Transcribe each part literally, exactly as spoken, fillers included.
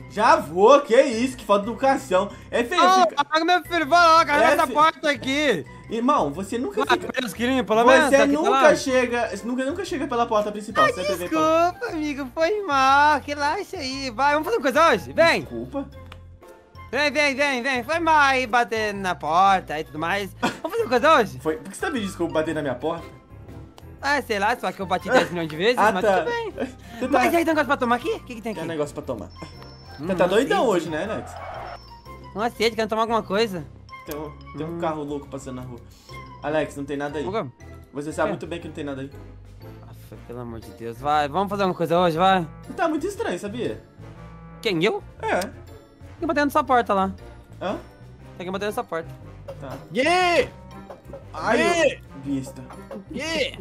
Já vou, que isso, que falta de educação. É feio, Ô, fica... oh, meu filho, vai lá, carrega É, essa fi- porta aqui. Irmão, você nunca Vai, fica... Deus quilinho, pelo menos. Você tá aqui, tá nunca lá. chega, nunca, nunca chega pela porta principal. Você sempre vem pela... Desculpa, amigo, foi mal. Relaxa aí. Vai, vamos fazer uma coisa hoje? Vem. Desculpa. Vem, vem, vem, vem. Foi mal aí bater na porta e tudo mais. Vamos fazer uma coisa hoje? Foi... Por que você tá me dizendo que eu bater na minha porta? Ah, sei lá, só que eu bati dez milhões de vezes, Ah, mas tá. tudo bem. Você tá... Mas aí tem um negócio pra tomar aqui? O que, que tem aqui? Tem um negócio pra tomar. Hum, Você tá uma doidão sede. hoje, né, Alex? Uma sede, querendo tomar alguma coisa. Tem um, tem um Hum. carro louco passando na rua. Alex, não tem nada aí. Vamos. Você sabe É. muito bem que não tem nada aí. Nossa, pelo amor de Deus, vai. Vamos fazer alguma coisa hoje, vai. Tá muito estranho, sabia? Quem, eu? É. Tem batendo nessa porta lá. Hã? Tem que bater nessa porta. Tá. Gui! Ai, Gui! eu... Besta. Gui!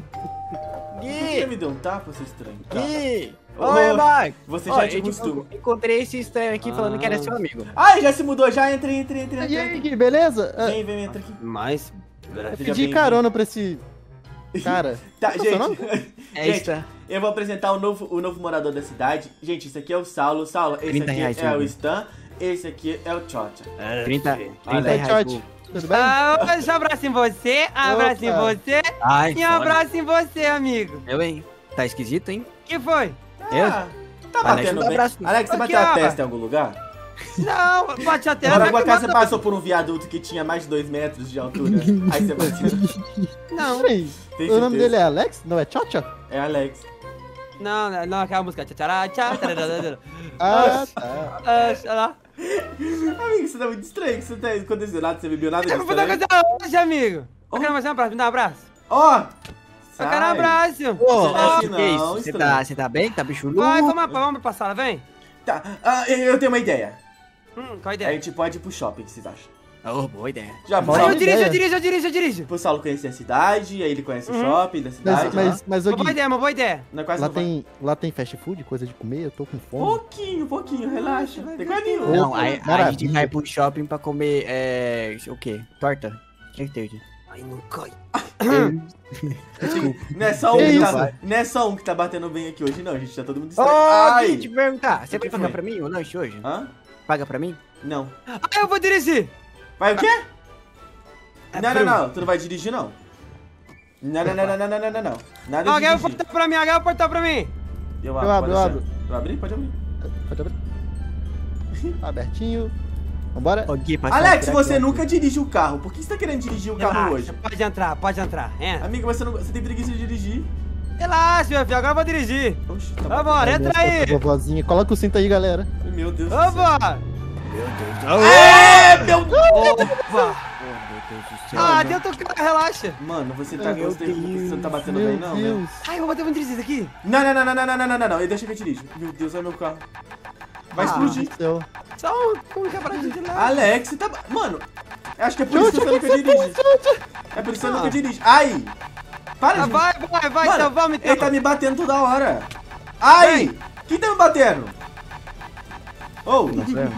Você Gui! me deu um tapa, seu estranho? Tá. Gui! Ô, Oi, Mike! Você Ó, já te eu costuma. encontrei esse estranho aqui falando que era Ah. seu amigo. Ai, já se mudou, já entra, entra, entra, E entra. aí, Gui, beleza? Ah, Vem, vem, entra aqui. Mas... eu Seja pedi bem-vindo. carona pra esse cara. Tá, Qual é o seu gente. É gente, isso. eu vou apresentar o novo, o novo morador da cidade. Gente, esse aqui é o Saulo. Saulo, esse trinta aqui reais, é o Hugo. Stan. Esse aqui é o Tchotcha. trinta, Olha trinta aí, reais. Tchot. Hugo. Tudo bem? Ah, deixa um abraço em você, abraço em Opa. você Ai, e um abraço em você, amigo. Eu, hein? Tá esquisito, hein? Que foi? Ah, tá Alex, batendo não dá bem. abraço. Alex, você Aqui, bateu a ó. testa em algum lugar? Não, bate a tela. Agora, por que acaso você matou- passou por um viaduto que tinha mais de dois metros de altura? Aí você bateu. Não, Peraí, Tem o nome certeza? dele é Alex? Não é Tchotcha? É Alex. não, não, não, aquela música. Tchará, tchá, tarará, Ah, tá. ah, sei lá. Amigo, você tá muito estranho. Você tá acontecendo nada, você bebeu nada Eu de vou fazer uma estranho. coisa hoje, amigo. Eu quero mais um abraço, me dá um abraço. Ó! Eu quero um abraço. Ô, Você ó, não, que que é isso? não, Você estranho. tá, você tá bem? Tá bichuludo? Vai, vamos, vamos pra sala, vem. Tá, ah, eu tenho uma ideia. Hum, qual a A ideia? gente pode ir pro shopping, o que vocês acham? Oh, boa ideia. Já pro Boa Eu Saulo, ideia. dirijo, eu dirijo, eu dirijo, eu dirijo. pro Saulo conhecer a cidade, aí ele conhece Uhum. o shopping da cidade. Mas, mas, lá. mas ô, Uma boa Gui, ideia, uma boa ideia. Não é quase lá não vai. tem, lá tem fast food, coisa de comer? Eu tô com fome. Pouquinho, pouquinho, relaxa. Tem quase nenhum. Não, Opa, aí, aí a gente maravilha. vai pro shopping pra comer, é... o quê? Torta? O que que tem hoje? Ai, não cai. Não é só um Que que, isso? tá, não é só um que tá batendo bem aqui hoje, não, gente. Tá todo mundo Ô, estranho. Ai! Gui, te perguntar, você O que vai pagar foi? pra mim o lanche hoje? Hã? Paga pra mim? Não. Ah, eu vou dirigir. Vai o quê? É não, não, frio. não. Tu não vai dirigir, não. Não, não, não, não, não, não, não, não, não. Nada de Alguém vai dirigir. portar pra mim, alguém vai portar pra mim. Eu Eu abro, pode eu deixar. abro. Eu abrir? Pode abrir. Pode abrir. Abertinho. Vambora? Ô, Gui, passa Alex, por você aqui, ó. nunca dirige o carro. Por que você tá querendo dirigir o carro Relaxa, hoje? pode entrar, pode entrar. Entra. Amigo, você, não, você tem preguiça de dirigir? Relaxa, meu filho, agora eu vou dirigir. Oxi, tá bom. Vambora, entra aí. Vovozinha. Coloca o cinto aí, galera. Meu Deus do céu. Vambora. É, meu Deus! Opa. Oh, meu Deus do céu. Ah, dentro do carro, relaxa. Mano, você tá, Meu você, você não tá batendo Meu bem, não, né? Deus. Ai, eu vou bater um dirigir aqui. Não, não, não, não, não, não, não, não, não, não. Deixa que eu dirijo. Meu Deus, olha meu carro. Vai Ah. explodir. Céu. Só um, um quebradinho de lá. Alex, você tá... Mano, acho que é por isso que você nunca dirige. É por isso que você nunca dirige. Ai! Para Ah, de... vai, vai, vai, Mano, então vamos então. ele tá me batendo toda hora. Ai! Quem tá me batendo? Ô!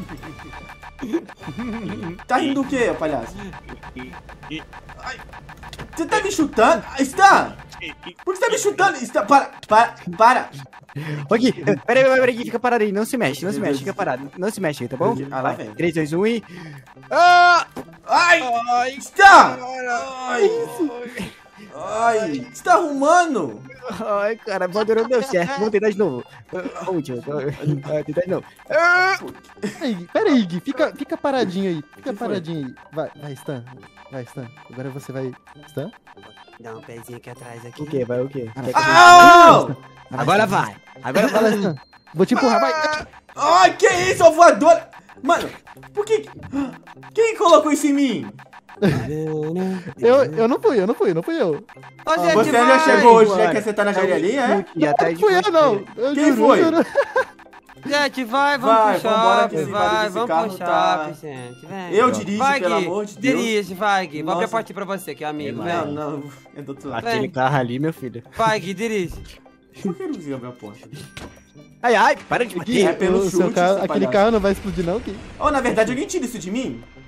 Tá rindo do quê, palhaço? Ai, você tá me chutando? Ah, Stan! Por que você tá me chutando? Stan, para, para, para! Ô, Gui, peraí, peraí, peraí, fica parado aí, não se mexe, não se Meu mexe, Deus. fica parado, não se mexe aí, tá bom? Ah, lá vem. três, dois, um e... Ah! Ai! Stan! Ai! Ai! Você tá arrumando? Ai, cara, o não deu certo, vamos tentar de novo. Vamos, tio, ah, tentar de novo. Ah! Peraí, peraí, Gui. Fica, fica paradinho aí. Fica que foi? paradinho aí. Vai, vai, Stan. Vai, Stan. Agora você vai... Stan? Dá um pezinho aqui atrás aqui. O que, vai, o quê? Quer que eu- Au! Agora vai, agora Vai lá, Stan. Vou te empurrar, vai. Ai, que isso, ô voadora! Mano, por que... Quem colocou isso em mim? Eu, eu não fui, eu não fui, não fui eu. Ô, gente, Você vai. já chegou hoje, já Bora. quer sentar na janelinha, é? E atrás Não fui eu, você. não. Eu Quem juro, foi? eu juro. Gente, vai, vamos Vai, pro vambora que shopping, esse barulho vai, desse vamos carro pro tá- shopping, gente, vem. Eu dirijo, vai, pelo Gui, amor de Deus. dirige, vai, Gui, vou abrir a Nossa. porta pra você, que é amigo, Vai. Não, vem. não, é do outro lado. Aquele Vem. carro ali, meu filho. Vai, Gui, dirige. Por que não conseguiu abrir a porta? Ai, ai, para de Gui, bater. É pelo o seu chute, carro- seu aquele palhaço. carro não vai explodir, não, Gui? Oh, na verdade, alguém tira isso de mim?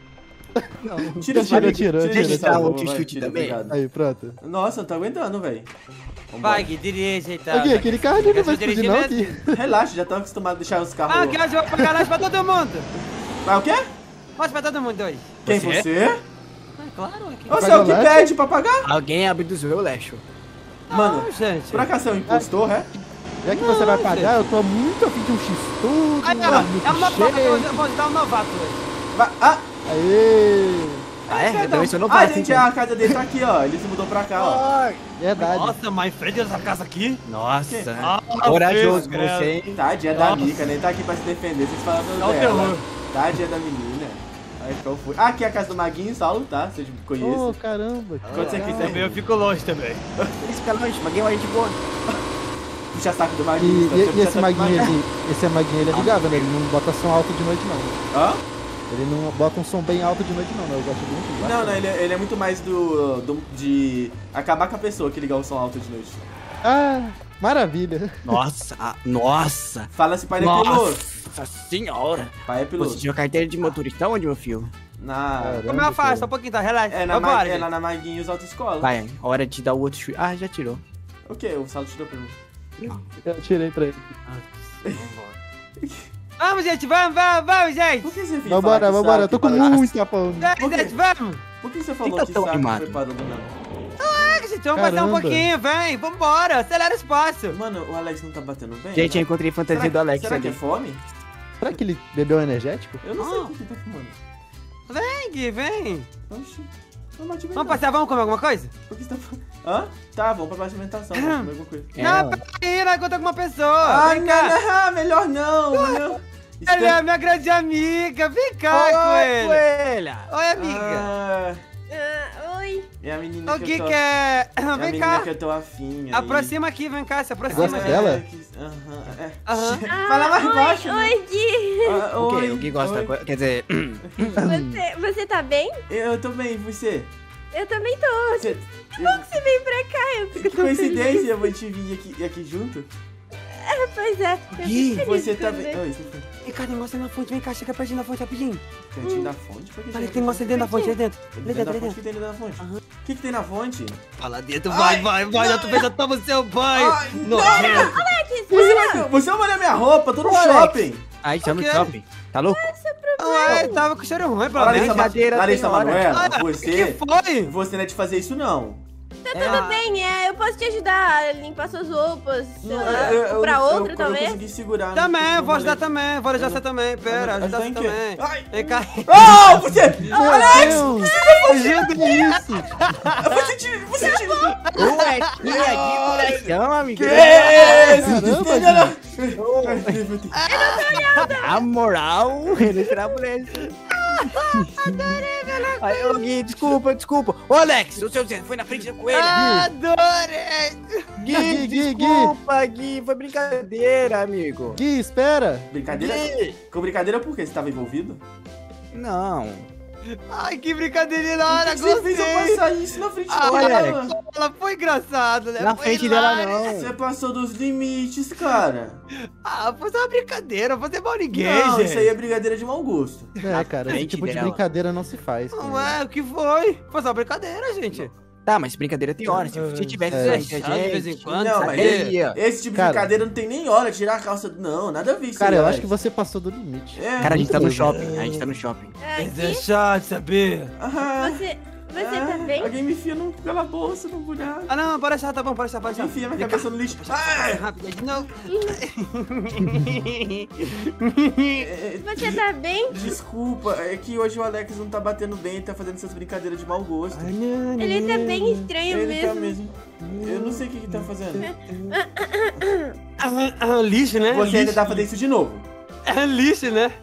Tira esse Tira, bagulho. tira, Tira tira, esse tira. sabor, Outro vai, chute tira, também. obrigado. Aí, pronto. Nossa, não tô aguentando, velho. Vai, Gui, dirige então. Aqui, aquele carro ali não Quer vai só explodir dirigir não, mesmo? aqui. Relaxa, já tô acostumado a deixar os carros... Ah, que hoje eu vou pagar lanche pra todo mundo. Vai o quê? Lanche pra todo mundo hoje. Quem, Você? você? Ah, claro, aqui. Você é o que lanche? pede pra pagar? Alguém abduziu o Leixo. Mano, Não, gente. por acaso é um impostor, é? Já que você vai pagar, eu tô muito afim de um X-Tudo, Ai, um não, é uma prova que eu milkshake. vou dar um novato hoje. Vai, ah, Aê! Ah, é? Eu também sou ah, novato. gente, então. a casa dele tá aqui, ó. Ele se mudou pra cá, ó. Ai, Verdade. Nossa, mas em frente dessa casa aqui? Nossa. Ah, Corajoso Deus, você, hein? Tadinha da Nossa. Mica, nem tá aqui pra se defender. Vocês falaram Dá o terror. dela. Tadinha da menina. Aí ficou fui. Ah, aqui é a casa do Maguinho, Saulo, tá? Vocês me Ô, conhecem. caramba. Quando você quiser. Também eu fico longe também. Esse cara longe, Maguinho é uma gente boa. Puxa saco do E, Maguinho. tá? e- Puxa e esse saco do maguinho ali, esse maguinho ele é amigável, né? Ele não bota som alto de noite, não. Hã? Ele não bota um som bem alto de noite, não, né? Eu gosto muito. Não, não, ele é, ele é muito mais do, do. de acabar com a pessoa que ligar o som alto de noite. Ah, maravilha. Nossa, ah, nossa. Fala-se, pai é piloto. Nossa senhora. Pai é Você piloto. tinha carteira de motorista onde, meu filho? Na. Caramba, Como eu faço? cara. Só um pouquinho, tá? Relaxa. É, na, Vambora, Ma- é gente. lá na Maguinhos Autoescola. Vai, hora de dar o outro chute. Ah, já tirou. O que? O Saulo tirou pra mim. Eu tirei pra ele. Vamos, gente, vamos, vamos, vamos, gente. Por que você veio falar Vambora, que vambora. Eu tô com sabe, parou- muita fome. Vem, Por quê? gente, vamos. Por que você falou Fica que tão saco animado. foi parou do nada? Ah, gente, vamos passar um Caramba. pouquinho, vem. Vambora, acelera o espaço. Mano, o Alex não tá batendo bem? Gente, eu né? encontrei fantasia será, do Alex será ali. que é fome? Será que ele bebeu um energético? Eu não sei Ah. o que que tá fumando. Vem, Gui, vem. Oxi, não bate bem Vamos não. passear, vamos comer alguma coisa? Por que você tá falando? Hã? Tá, vamos pra praça de alimentação, vamos comer alguma coisa. É, não, ó. peraí, nós encontramos uma pessoa. Ah, vem cá. não, não, melhor não, melhor. Isso Ela é é- a minha grande amiga. Vem cá, Oi, coelho. coelha. Oi, amiga. Ah, Ah, oi. é a menina O que que eu tô... que é? É a Vem menina cá. que eu tô afim aí. Aproxima aqui, vem cá, se aproxima. Gosta É, dela? que- Aham, é. Aham. Fala mais oi, baixo, né? Oi, Gui. Ah, O oi, quê? O que gosta da oi. coisa? Quer dizer, Você, você tá bem? Eu tô bem, e você? Eu também tô. Você... Que bom que você veio pra cá. Eu fico Que tão coincidência, eu vou te vir aqui, aqui junto. feliz. Pois é. Eu Gui, fico feliz Você por tá ver. bem... Oi, você foi... Vem cá, tem negócio ali na fonte. Vem cá, chega pertinho da fonte rapidinho. Cantinho da fonte? Por que Olha, você tem negócio ali dentro da fonte, ali dentro. Ali Dentro da dentro, ali fonte? O dentro. que tem dentro da fonte? O que que tem na fonte? Fala dentro, vai, vai, vai. Já tô vendo, eu tomo seu banho. Ai, Nojento. Você vai, você vai molhar minha roupa, tô no Alex. shopping. aí tá no Ok. shopping. Tá louco? Ué, tava com cheiro ruim, pelo Larissa, menos. Ma brincadeira Larissa tem hora. Manoela, Ah, você... que foi? Você não é de fazer isso, não. Tá tudo bem, é. Eu posso te ajudar a limpar suas roupas, sei lá, eu, eu, comprar eu, outra, eu, talvez. Eu consegui segurar. não Também, consegui, eu vou ajudar não falei. também. Vou ajudar você também. Pera, ajudar Ajudar você em quê? também. Ai. Vem cá. Oh, você... Alex! Ajuda isso! Você tira... Você tira... Ué, que é de coração, amigo. Que é isso? Caramba, Desliga, A moral, ele será mulher. Aí, ô, Gui, desculpa, desculpa. Ô, Alex, o seu Zé foi na frente da coelha. Adorei. Gui, Gui, Gui, desculpa, Gui, foi brincadeira, amigo. Gui, espera! Brincadeira? Gui. Com brincadeira por quê? Você tava envolvido? Não. Ai, que brincadeirinha da Por hora, que você fez eu gostei. passar isso na frente Ah, dela? Ela foi engraçada, né? Na Foi frente dela, hilário. Você não. passou dos limites, cara. Ah, foi só uma brincadeira, não fazer mal a ninguém, Não, gente. isso aí é brincadeira de mau gosto. É, cara, esse frente tipo de dela. brincadeira não se faz. Não cara. é, o que foi? Foi só uma brincadeira, gente. Tá, mas brincadeira tem hora. Se você tivesse É. entre a Deixar de vez em gente... quando, Não, sabe? mas Aí, ó. esse tipo de Cara. brincadeira não tem nem hora de tirar a calça. Não, nada a ver isso Cara, aí, eu Alex. acho que você passou do limite. É. Cara, a gente tá no Muito shopping, a gente tá no shopping. Ah, Mas é Gui, chato saber. Aham. você, você Ah, tá bem? Alguém me enfia no, pela bolsa, no buraco. Ah, não, pode deixar, tá bom, pode deixar, pode deixar. Enfia minha Vem cabeça cá. no lixo. Ai! Rápido, de novo. É, é, Você tá bem? Desculpa, é que hoje o Alex não tá batendo bem, tá fazendo essas brincadeiras de mau gosto. Ele tá bem estranho Ele tá mesmo. mesmo. Eu não sei o que que tá fazendo. Ah, ah, lixo, né? Você ainda lixo. tá fazendo isso de novo. É lixo, né?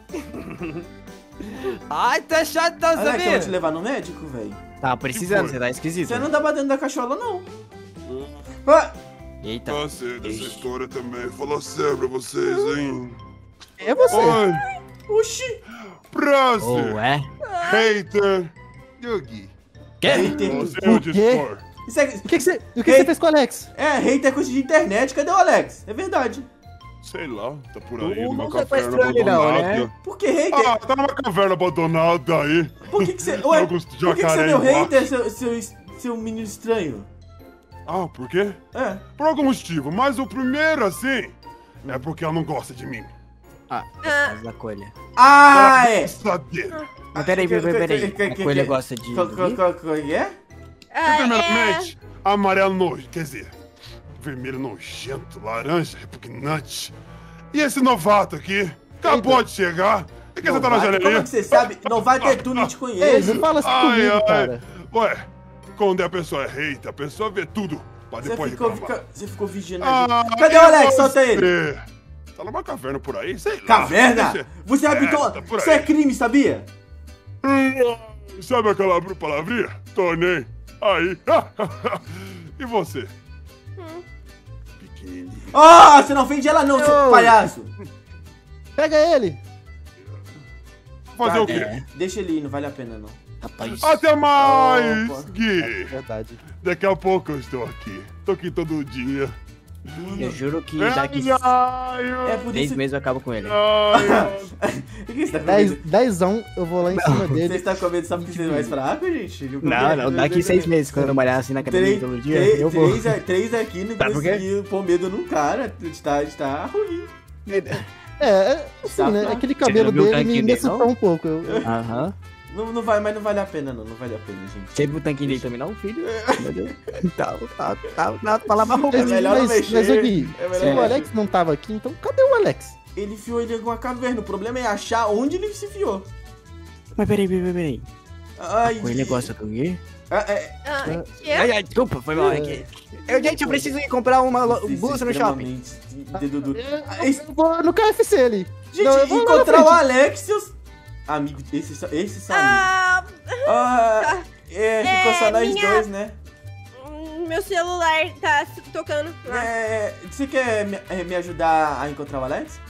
Ai, tá chato, tá Alex, eu vou te sabendo? levar no médico, velho. Tá precisando, você tá esquisito. Você não tá batendo da cachola, não. Ah, Eita. Ah, sei dessa história também. Fala sério pra vocês, hein? É você! Oi, oxi. prazer, Ou é? hater. Yogi. Quê? Hater. Você é o quê? Discord. Isso é, O que, que, você, o que Ei. você fez com o Alex? é, hater é coisa de internet. Cadê o Alex? É verdade. Sei lá, tá por aí, Tu numa não caverna sequestrou ele não, abandonada. né? Por que hater? Ah, tá numa caverna abandonada aí. Por que que você... Ué, Jogos por de que que você é jacaré meu embaixo. hater, seu, seu, seu menino estranho? Ah, por quê? É. Por algum motivo, mas o primeiro, assim, é porque ela não gosta de mim. Ah, Ah. mas a coelha. Ah, é. Gosta dele. Mas peraí, peraí, peraí. Que- que- que- A coelha que- gosta de... Qual qual- qual- qual que é? Ah, Primeiramente, amarelo nojo, quer dizer, vermelho nojento, laranja repugnante. E esse novato aqui, acabou de chegar. E que você tá na Novato, como janelinha? é que você sabe? Novato é tu, não te Ei, conheço. não fala assim Ai, comigo, ai. cara. Ué, quando a pessoa é hater, a pessoa vê tudo pra Você depois ficou, reclamar. fica- você ficou vigiando a Ah, gente. Cadê o e Alex? Solta você? ele. Tá numa caverna por aí, sei lá. Caverna? Deixa- Você É, habitou... tá por Isso aí. é crime, sabia? Hum, Sabe aquela palavrinha? Tô nem aí. E você? Hum. Pequenininho. Ah, você não ofende ela não, seu Ô. palhaço. Pega ele. Fazer Tá, o quê? É. Deixa ele ir, não vale a pena não. Rapaz. Até mais, Opa. Gui. Verdade. Daqui a pouco eu estou aqui. Tô aqui todo dia. Eu juro que Ai, daqui É ai, por três isso... meses eu acabo com ele. ai. O que você tá com Dez, medo? dezão, eu vou lá em cima Você dele. está com medo só porque você é mais fraco, gente? Não, não, daqui seis meses, quando eu malhar assim na academia Três, todo dia, três, eu vou. três, três aqui não Sabe por quê? conseguiu pôr medo num cara. Está, está ruim. É, é assim, Tá, né? tá. Aquele cabelo Você não viu o dele me, tanquinho me dele, assustou não? um pouco. Eu- eu- Aham. Não, não vai, mas não vale a pena não, não vale a pena, gente. Você viu o tanquinho dele também não, filho? Meu Deus. Tá, tá, tá, tá, tá lá na roupa. É melhor não mas, mexer, mas, ô Gui, é melhor se não o Alex mexer. não tava aqui, então cadê o Alex? Ele enfiou ele em alguma caverna. O problema é achar onde ele se enfiou. Mas peraí, peraí, peraí. Ai, O ele gosta do quê? Ah, é, Ah, que? Ai, ai, desculpa, foi mal aqui. Eu, gente, eu preciso ir comprar uma lo- isso é blusa no shopping. extremamente dedo duro. Eu, Ah, esse- eu vou no K F C ali. Gente, Não, eu vou lá na encontrar o frente. Alex, seus... Amigo, esse, só- esse são amigos. Ah, Ah, é, ficou só É, nós minha- dois, né? hum, meu celular tá se tocando. lá. É, você quer me, é, me ajudar a encontrar o Alex?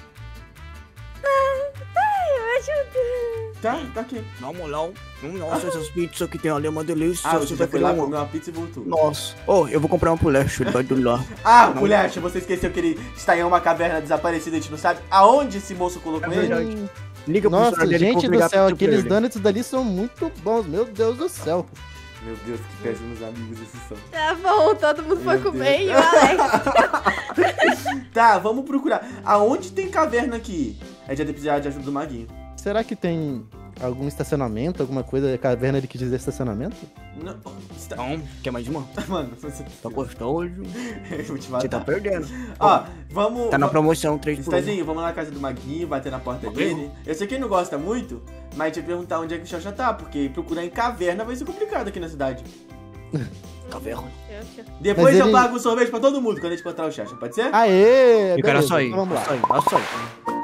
Ai, me ajuda. Tá, tá aqui. Não, molão. Nossa, essas pizzas que tem ali é uma delícia. Ah, Você você vai já foi lá querer comer uma. uma pizza e voltou. Nossa. Oh, eu vou comprar uma pro Leste, ele vai do lá. Ah, Não. Pulecha, você esqueceu que ele está em uma caverna desaparecida, a gente não sabe aonde esse moço colocou É ele? verdade. Liga pro Nossa, celular dele que eu gente vou do ligar céu, pra aqueles ele. donuts dali são muito bons, meu Deus do céu. Meu Deus, que péssimos amigos esses são. Tá bom, todo mundo foi Meu comer Deus. e o Alex. Tá, vamos procurar. Aonde tem caverna aqui? A gente vai precisar de ajuda do Maguinho. Será que tem algum estacionamento, alguma coisa, caverna ele quis dizer estacionamento? Não, você tá... Então, quer mais uma? Mano, você... Tá gostoso. Eu vou te Você matar. tá perdendo. Ó, vamos... Tá na va- promoção três por um. Estadinho, vamos lá na casa do Maguinho, bater na porta dele. Eu sei que ele não gosta muito, mas a gente vai perguntar onde é que o Xaxa tá, porque procurar em caverna vai ser complicado aqui na cidade. Caverna. Depois Mas eu ele- pago o sorvete pra todo mundo quando a gente encontrar o Xaxa, pode ser? Aê! Eu quero beleza, açaí. então vamos lá. Açaí, açaí.